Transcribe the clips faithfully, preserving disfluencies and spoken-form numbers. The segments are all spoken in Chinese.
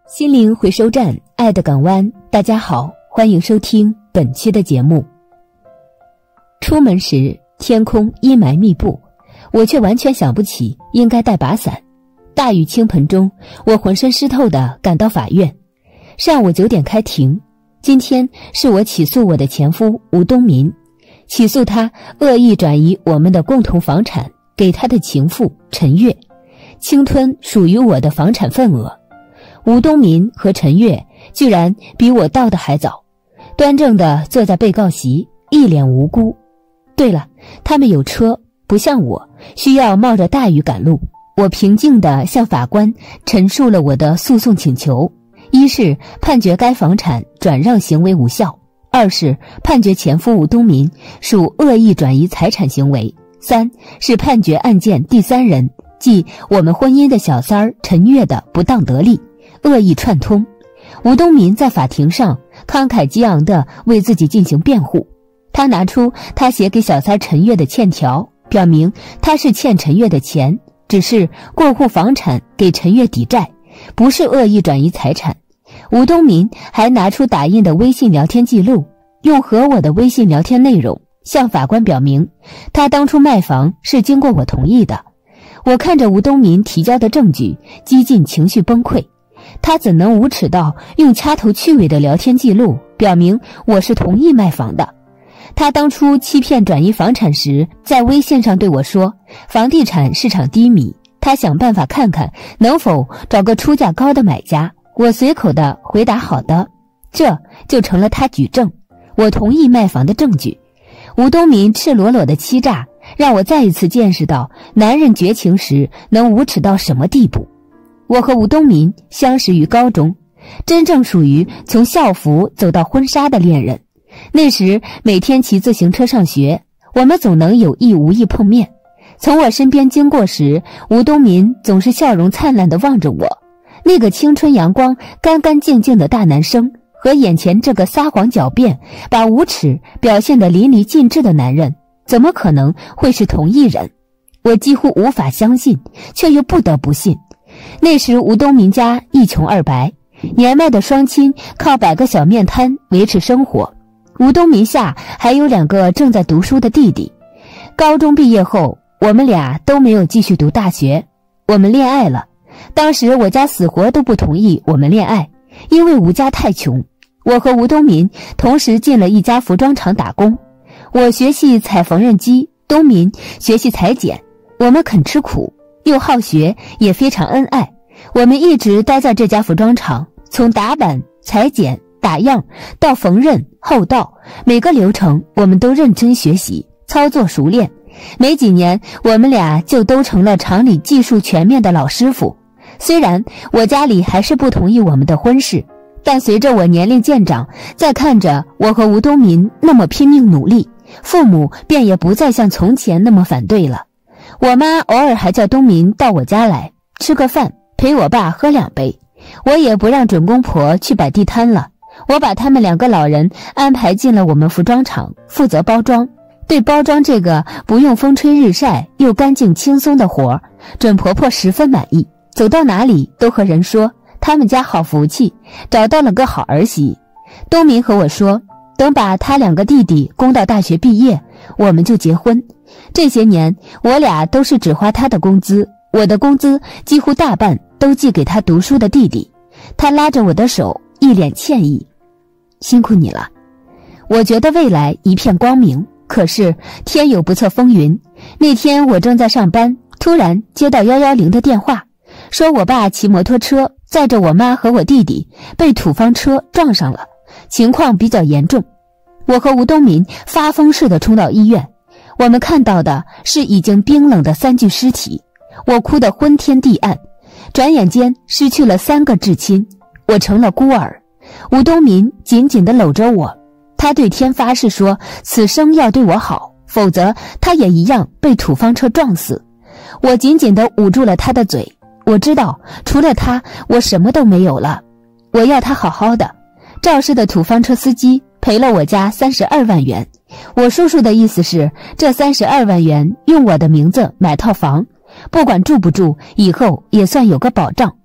心灵回收站，爱的港湾，大家好，欢迎收听本期的节目。出门时天空阴霾密布，我却完全想不起应该带把伞。大雨倾盆中，我浑身湿透地赶到法院。上午九点开庭，今天是我起诉我的前夫吴东民，起诉他恶意转移我们的共同房产给他的情妇陈月，侵吞属于我的房产份额。吴东民和陈月居然比我到的还早，端正地坐在被告席，一脸无辜。对了，他们有车，不像我需要冒着大雨赶路。我平静地向法官陈述了我的诉讼请求：一是判决该房产转让行为无效；二是判决前夫吴东民属恶意转移财产行为；三是判决案件第三人，即我们婚姻的小三儿陈月的不当得利，恶意串通。吴东民在法庭上慷慨激昂地为自己进行辩护，他拿出他写给小三陈月的欠条，表明他是欠陈月的钱，只是过户房产给陈月抵债，不是恶意转移财产。吴东民还拿出打印的微信聊天记录，用和我的微信聊天内容向法官表明他当初卖房是经过我同意的。我看着吴东民提交的证据，几近情绪崩溃。他怎能无耻到用掐头去尾的聊天记录表明我是同意卖房的？他当初欺骗转移房产时，在微信上对我说房地产市场低迷，他想办法看看能否找个出价高的买家。我随口的回答好的，这就成了他举证我同意卖房的证据。吴东民赤裸裸的欺诈，让我再一次见识到男人绝情时能无耻到什么地步。我和吴东民相识于高中，真正属于从校服走到婚纱的恋人。那时每天骑自行车上学，我们总能有意无意碰面。从我身边经过时，吴东民总是笑容灿烂地望着我。那个青春阳光干干净净的大男生和眼前这个撒谎狡辩把无耻表现得淋漓尽致的男人，怎么可能会是同一人？我几乎无法相信，却又不得不信。那时吴东民家一穷二白，年迈的双亲靠摆个小面摊维持生活。吴东民下还有两个正在读书的弟弟。高中毕业后，我们俩都没有继续读大学，我们恋爱了。当时我家死活都不同意我们恋爱，因为吴家太穷。我和吴东民同时进了一家服装厂打工，我学习踩缝纫机，东民学习裁剪。我们肯吃苦，又好学，也非常恩爱。我们一直待在这家服装厂，从打板、裁剪、打样到缝纫、后道，每个流程我们都认真学习，操作熟练。没几年，我们俩就都成了厂里技术全面的老师傅。虽然我家里还是不同意我们的婚事，但随着我年龄渐长，再看着我和吴东民那么拼命努力，父母便也不再像从前那么反对了。我妈偶尔还叫东民到我家来吃个饭，陪我爸喝两杯。我也不让准公婆去摆地摊了，我把他们两个老人安排进了我们服装厂，负责包装。对包装这个不用风吹日晒又干净轻松的活，准婆婆十分满意，走到哪里都和人说他们家好福气，找到了个好儿媳。东民和我说，等把他两个弟弟供到大学毕业，我们就结婚。这些年我俩都是只花他的工资，我的工资几乎大半都寄给他读书的弟弟。他拉着我的手，一脸歉意，辛苦你了。我觉得未来一片光明，可是天有不测风云。那天我正在上班，突然接到一一零的电话，说我爸骑摩托车载着我妈和我弟弟被土方车撞上了，情况比较严重。我和吴东民发疯似的冲到医院，我们看到的是已经冰冷的三具尸体，我哭得昏天地暗。转眼间失去了三个至亲，我成了孤儿。吴东民紧紧地搂着我，他对天发誓说此生要对我好，否则他也一样被土方车撞死。我紧紧地捂住了他的嘴，我知道除了他我什么都没有了，我要他好好的。肇事的土方车司机赔了我家三十二万元，我叔叔的意思是这三十二万元用我的名字买套房，不管住不住，以后也算有个保障。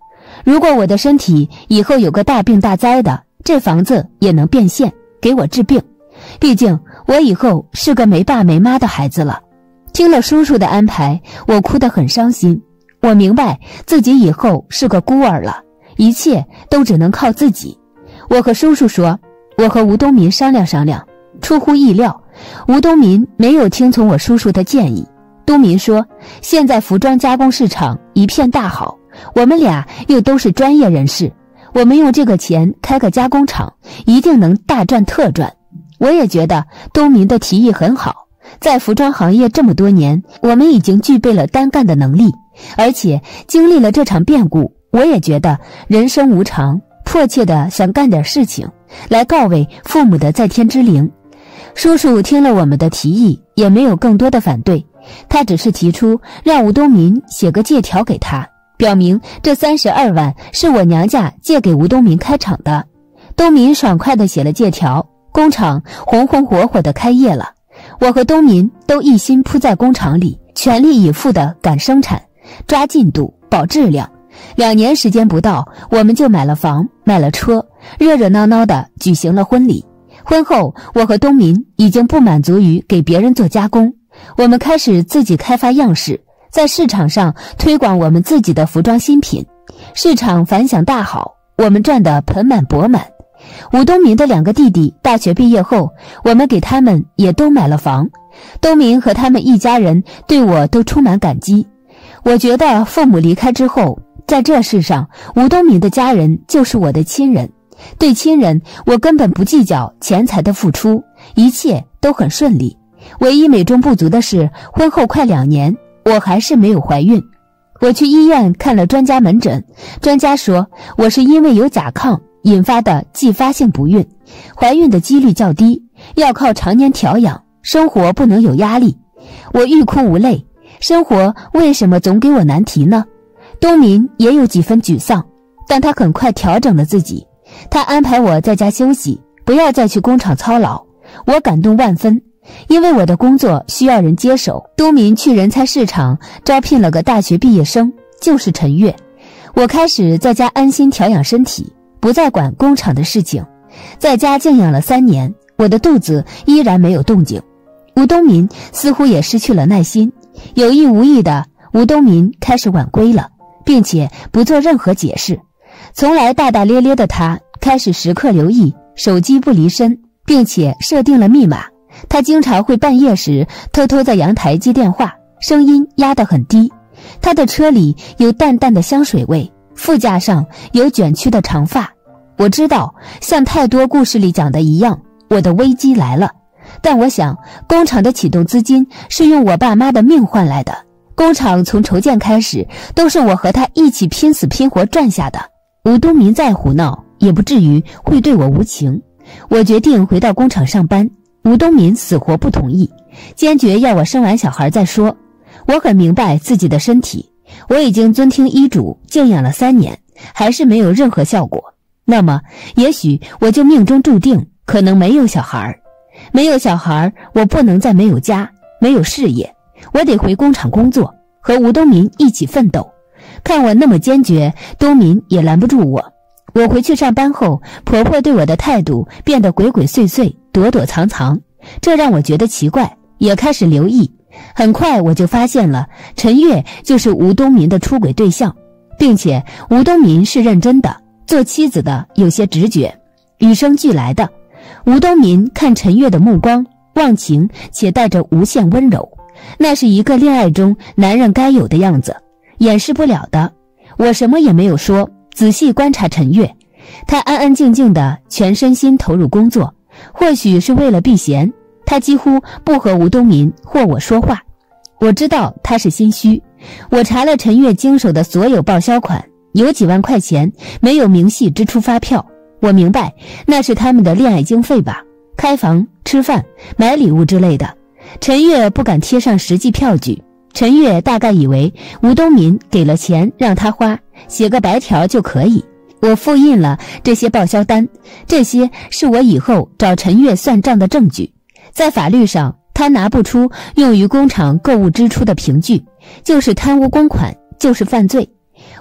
如果我的身体以后有个大病大灾的，这房子也能变现，给我治病。毕竟我以后是个没爸没妈的孩子了。听了叔叔的安排，我哭得很伤心。我明白自己以后是个孤儿了，一切都只能靠自己。我和叔叔说，我和吴东民商量商量。出乎意料，吴东民没有听从我叔叔的建议。东民说，现在服装加工市场一片大好，我们俩又都是专业人士，我们用这个钱开个加工厂，一定能大赚特赚。我也觉得东民的提议很好，在服装行业这么多年，我们已经具备了单干的能力，而且经历了这场变故，我也觉得人生无常，迫切的想干点事情来告慰父母的在天之灵。叔叔听了我们的提议，也没有更多的反对，他只是提出让吴东民写个借条给他，表明这三十二万是我娘家借给吴东民开厂的。东民爽快地写了借条，工厂红红火火地开业了。我和东民都一心扑在工厂里，全力以赴地赶生产，抓进度，保质量。两年时间不到，我们就买了房，买了车，热热闹闹地举行了婚礼。婚后，我和东民已经不满足于给别人做加工，我们开始自己开发样式，在市场上推广我们自己的服装新品。市场反响大好，我们赚得盆满钵满。吴东民的两个弟弟大学毕业后，我们给他们也都买了房。东民和他们一家人对我都充满感激。我觉得父母离开之后，在这世上，吴东民的家人就是我的亲人。对亲人，我根本不计较钱财的付出，一切都很顺利。唯一美中不足的是，婚后快两年，我还是没有怀孕。我去医院看了专家门诊，专家说我是因为有甲亢引发的继发性不孕，怀孕的几率较低，要靠常年调养，生活不能有压力。我欲哭无泪，生活为什么总给我难题呢？东民也有几分沮丧，但他很快调整了自己。他安排我在家休息，不要再去工厂操劳。我感动万分，因为我的工作需要人接手。东民去人才市场招聘了个大学毕业生，就是陈月。我开始在家安心调养身体，不再管工厂的事情。在家静养了三年，我的肚子依然没有动静。吴东民似乎也失去了耐心，有意无意的，吴东民开始晚归了，并且不做任何解释。从来大大咧咧的他开始时刻留意手机不离身，并且设定了密码。他经常会半夜时偷偷在阳台接电话，声音压得很低。他的车里有淡淡的香水味，副驾上有卷曲的长发。我知道，像太多故事里讲的一样，我的危机来了。但我想，工厂的启动资金是用我爸妈的命换来的，工厂从筹建开始都是我和他一起拼死拼活赚下的。吴东民再胡闹也不至于会对我无情。我决定回到工厂上班，吴东民死活不同意，坚决要我生完小孩再说。我很明白自己的身体，我已经遵听医嘱静养了三年，还是没有任何效果。那么也许我就命中注定可能没有小孩。没有小孩，我不能再没有家，没有事业，我得回工厂工作，和吴东民一起奋斗。看我那么坚决，东民也拦不住我。我回去上班后，婆婆对我的态度变得鬼鬼祟祟，躲躲藏藏，这让我觉得奇怪，也开始留意。很快我就发现了陈月就是吴东民的出轨对象，并且吴东民是认真的，做妻子的有些直觉，与生俱来的。吴东民看陈月的目光忘情且带着无限温柔，那是一个恋爱中男人该有的样子，掩饰不了的。我什么也没有说，仔细观察陈月，她安安静静的全身心投入工作，或许是为了避嫌，她几乎不和吴东民或我说话。我知道她是心虚。我查了陈月经手的所有报销款，有几万块钱没有明细支出发票。我明白那是他们的恋爱经费吧，开房、吃饭、买礼物之类的。陈月不敢贴上实际票据，陈月大概以为吴东民给了钱让他花，写个白条就可以。我复印了这些报销单，这些是我以后找陈月算账的证据。在法律上，他拿不出用于工厂购物支出的凭据，就是贪污公款，就是犯罪。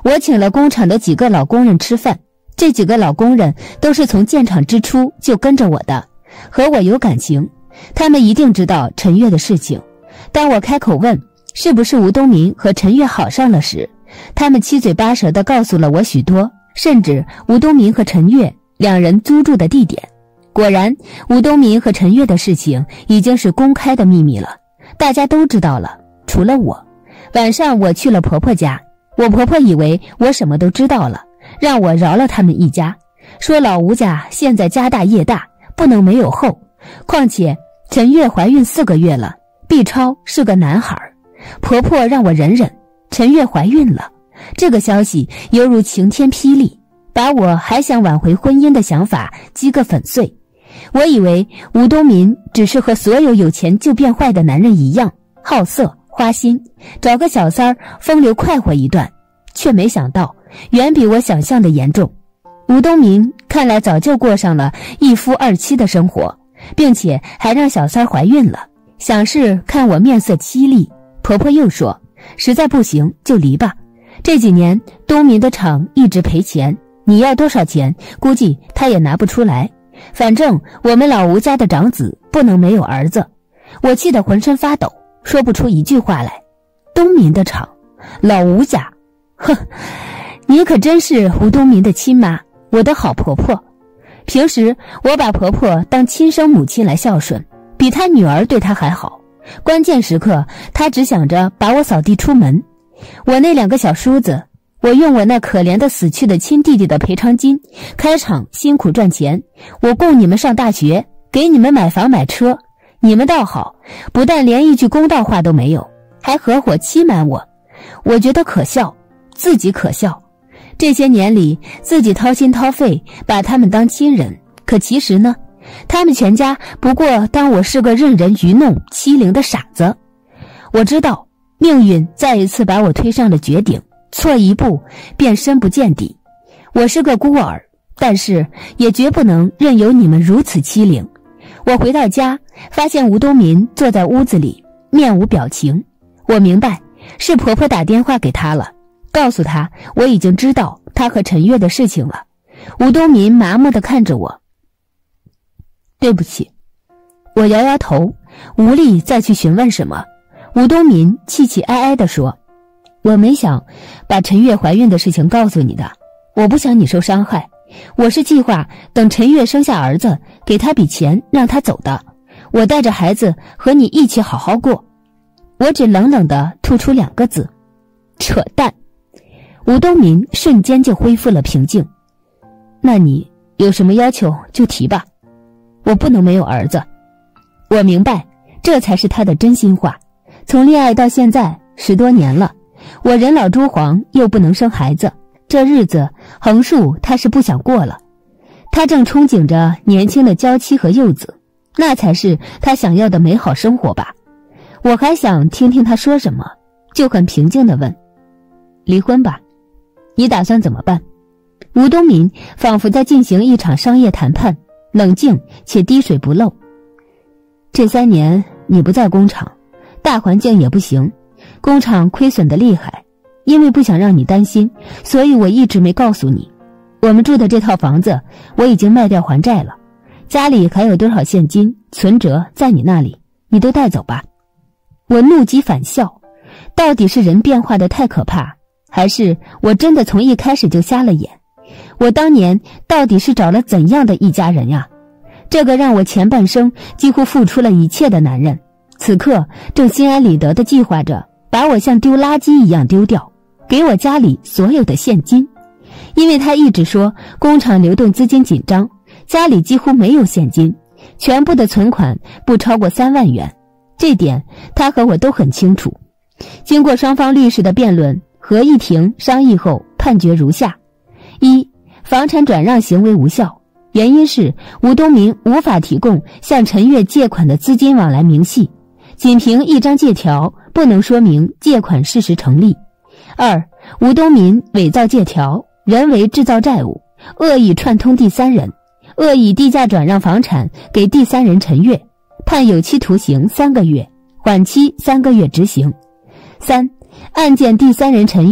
我请了工厂的几个老工人吃饭，这几个老工人都是从建厂之初就跟着我的，和我有感情，他们一定知道陈月的事情。当我开口问是不是吴东民和陈月好上了时，他们七嘴八舌地告诉了我许多，甚至吴东民和陈月两人租住的地点。果然，吴东民和陈月的事情已经是公开的秘密了，大家都知道了，除了我。晚上我去了婆婆家，我婆婆以为我什么都知道了，让我饶了他们一家，说老吴家现在家大业大，不能没有后，况且陈月怀孕四个月了，B超是个男孩，婆婆让我忍忍，陈月怀孕了。这个消息犹如晴天霹雳，把我还想挽回婚姻的想法击个粉碎。我以为吴东民只是和所有有钱就变坏的男人一样，好色花心，找个小三儿风流快活一段，却没想到远比我想象的严重。吴东民看来早就过上了一夫二妻的生活，并且还让小三儿怀孕了。想是看我面色凄厉，婆婆又说实在不行就离吧，这几年东民的厂一直赔钱，你要多少钱估计他也拿不出来，反正我们老吴家的长子不能没有儿子。我气得浑身发抖，说不出一句话来。东民的厂，老吴家，哼，你可真是吴东民的亲妈，我的好婆婆。平时我把婆婆当亲生母亲来孝顺，比她女儿对她还好，关键时刻她只想着把我扫地出门。我那两个小叔子，我用我那可怜的死去的亲弟弟的赔偿金开厂辛苦赚钱，我供你们上大学，给你们买房买车，你们倒好，不但连一句公道话都没有，还合伙欺瞒我。我觉得可笑，自己可笑。这些年里自己掏心掏肺把他们当亲人，可其实呢，他们全家不过当我是个任人愚弄欺凌的傻子。我知道命运再一次把我推上了绝顶，错一步便深不见底。我是个孤儿，但是也绝不能任由你们如此欺凌。我回到家，发现吴东民坐在屋子里，面无表情。我明白，是婆婆打电话给他了，告诉他我已经知道他和陈月的事情了。吴东民麻木地看着我，对不起。我摇摇头，无力再去询问什么。吴东民气气哀哀地说，我没想把陈月怀孕的事情告诉你的，我不想你受伤害，我是计划等陈月生下儿子，给他笔钱让他走的，我带着孩子和你一起好好过。我只冷冷地吐出两个字，扯淡。吴东民瞬间就恢复了平静。那你有什么要求就提吧，我不能没有儿子。我明白，这才是他的真心话。从恋爱到现在十多年了，我人老珠黄又不能生孩子，这日子横竖他是不想过了。他正憧憬着年轻的娇妻和幼子，那才是他想要的美好生活吧。我还想听听他说什么，就很平静地问，离婚吧，你打算怎么办？吴东民仿佛在进行一场商业谈判，冷静且滴水不漏。这三年你不在工厂，大环境也不行，工厂亏损得厉害，因为不想让你担心，所以我一直没告诉你。我们住的这套房子我已经卖掉还债了，家里还有多少现金存折在你那里，你都带走吧。我怒极反笑，到底是人变化的太可怕，还是我真的从一开始就瞎了眼？我当年到底是找了怎样的一家人呀？这个让我前半生几乎付出了一切的男人，此刻正心安理得地计划着把我像丢垃圾一样丢掉，给我家里所有的现金。因为他一直说工厂流动资金紧张，家里几乎没有现金，全部的存款不超过三万元，这点他和我都很清楚。经过双方律师的辩论合议庭商议后，判决如下：一、房产转让行为无效，原因是吴东民无法提供向陈月借款的资金往来明细，仅凭一张借条不能说明借款事实成立。二、吴东民伪造借条，人为制造债务，恶意串通第三人，恶意低价转让房产给第三人陈月，判有期徒刑三个月，缓期三个月执行。三、案件第三人陈月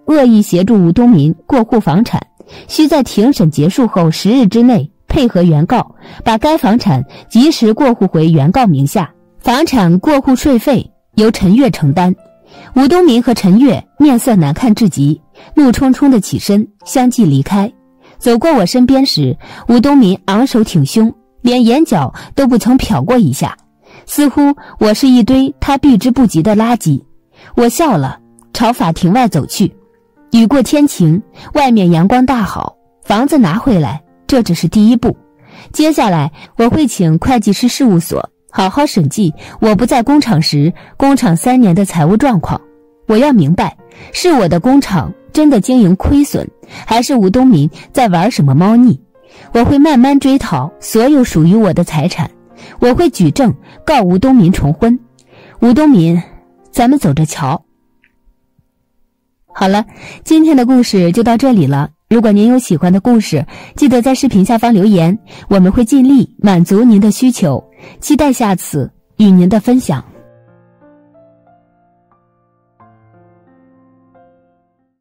恶意协助吴东民过户房产，需在庭审结束后十日之内配合原告，把该房产及时过户回原告名下，房产过户税费由陈月承担。吴东民和陈月面色难看至极，怒冲冲地起身相继离开。走过我身边时，吴东民昂首挺胸，连眼角都不曾瞟过一下，似乎我是一堆他避之不及的垃圾。我笑了，朝法庭外走去。雨过天晴，外面阳光大好，房子拿回来，这只是第一步。接下来我会请会计师事务所好好审计我不在工厂时工厂三年的财务状况。我要明白，是我的工厂真的经营亏损，还是吴东民在玩什么猫腻。我会慢慢追讨所有属于我的财产，我会举证告吴东民重婚。吴东民，咱们走着瞧。好了，今天的故事就到这里了。如果您有喜欢的故事，记得在视频下方留言，我们会尽力满足您的需求，期待下次与您的分享。